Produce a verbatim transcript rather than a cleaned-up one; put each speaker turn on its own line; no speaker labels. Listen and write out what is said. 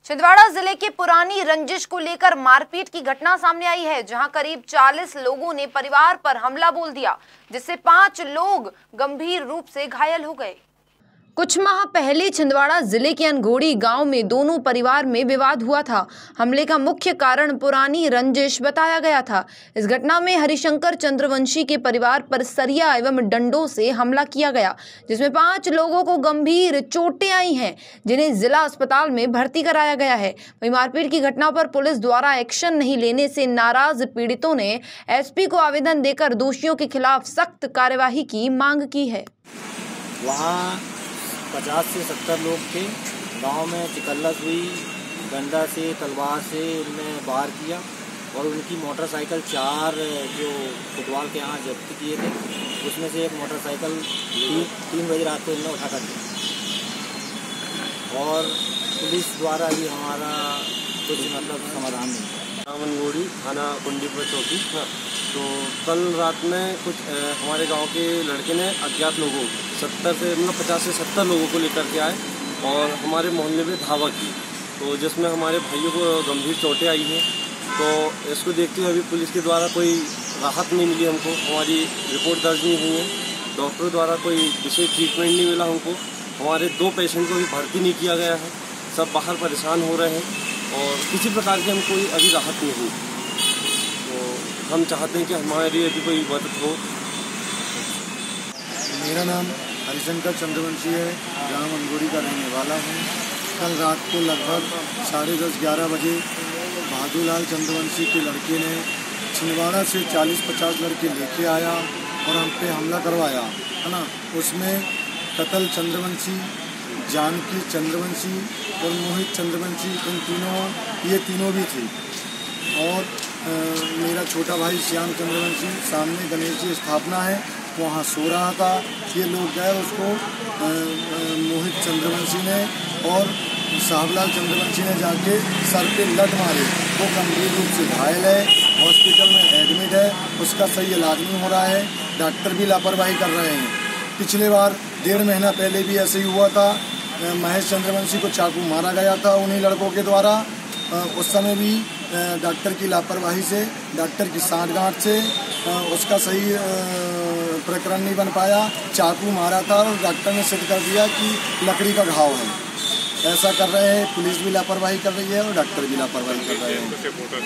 छिंदवाड़ा जिले के पुरानी रंजिश को लेकर मारपीट की घटना सामने आई है, जहां करीब चालीस लोगों ने परिवार पर हमला बोल दिया, जिससे पांच लोग गंभीर रूप से घायल हो गए। कुछ माह पहले छिंदवाड़ा जिले के अनघोड़ी गांव में दोनों परिवार में विवाद हुआ था। हमले का मुख्य कारण पुरानी रंजिश बताया गया था। इस घटना में हरिशंकर चंद्रवंशी के परिवार पर सरिया एवं डंडों से हमला किया गया, जिसमें पांच लोगों को गंभीर चोटें आई हैं, जिन्हें जिला अस्पताल में भर्ती कराया गया है। वहीं मारपीट की घटना पर पुलिस द्वारा एक्शन नहीं लेने से नाराज पीड़ितों ने एसपी को आवेदन देकर दोषियों के खिलाफ सख्त कार्यवाही की मांग की है।
वहाँ पचास से सत्तर लोग थे। गांव में चिकल्लस हुई, डंडा से तलवार से उनने वार किया और उनकी मोटरसाइकिल चार जो फुटबॉल के यहाँ जब्त किए थे, उसमें से एक मोटरसाइकिल ती, तीन बजे रात को इन्होंने उठा कर दी। और पुलिस द्वारा भी हमारा कुछ मतलब समाधान नहीं था।
अनघोड़ी थाना कुंडीपुर चौकी। तो कल रात में कुछ हमारे गांव के लड़के ने अज्ञात लोगों सत्तर से मतलब पचास से सत्तर लोगों को लेकर के आए और हमारे मोहल्ले में धावा की, तो जिसमें हमारे भाइयों को गंभीर चोटें आई हैं। तो इसको देखते हुए अभी पुलिस के द्वारा कोई राहत नहीं मिली हमको, हमारी रिपोर्ट दर्ज नहीं हुई है, डॉक्टरों द्वारा कोई विशेष ट्रीटमेंट नहीं मिला हमको, हमारे दो पेशेंट को भी भर्ती नहीं किया गया है, सब बाहर परेशान हो रहे हैं और किसी प्रकार की हमको अभी राहत नहीं हुई। तो हम चाहते हैं कि हमारी अभी कोई मदद हो।
मेरा नाम हरिशंकर चंद्रवंशी है, ग्राम अनघोड़ी का रहने वाला हूँ। कल रात को लगभग साढ़े दस ग्यारह बजे बहादुरलाल चंद्रवंशी के लड़के ने छिंदवाड़ा से चालीस पचास लड़के लेके आया और हम पे हमला करवाया, है ना। उसमें कतल चंद्रवंशी, जानकी चंद्रवंशी और मोहित चंद्रवंशी, इन तीनों ये तीनों भी थे। और आ, मेरा छोटा भाई श्याम चंद्रवंशी सामने गणेश जी स्थापना है, वहाँ सो रहा था। ये लोग गए उसको आ, आ, मोहित चंद्रवंशी ने और साहबलाल चंद्रवंशी ने जाके सर पे लत मारे। वो गंभीर रूप से घायल है, हॉस्पिटल में एडमिट है, उसका सही इलाज नहीं हो रहा है, डॉक्टर भी लापरवाही कर रहे हैं। पिछले बार डेढ़ महीना पहले भी ऐसे ही हुआ था, महेश चंद्रवंशी को चाकू मारा गया था उन्हीं लड़कों के द्वारा। उस समय भी डॉक्टर की लापरवाही से, डॉक्टर की सांठगांठ से उसका सही प्रकरण नहीं बन पाया, चाकू मारा था और डॉक्टर ने सिद्ध कर दिया कि लकड़ी का घाव है। ऐसा कर रहे हैं, पुलिस भी लापरवाही कर रही है और डॉक्टर भी लापरवाही कर रहे हैं।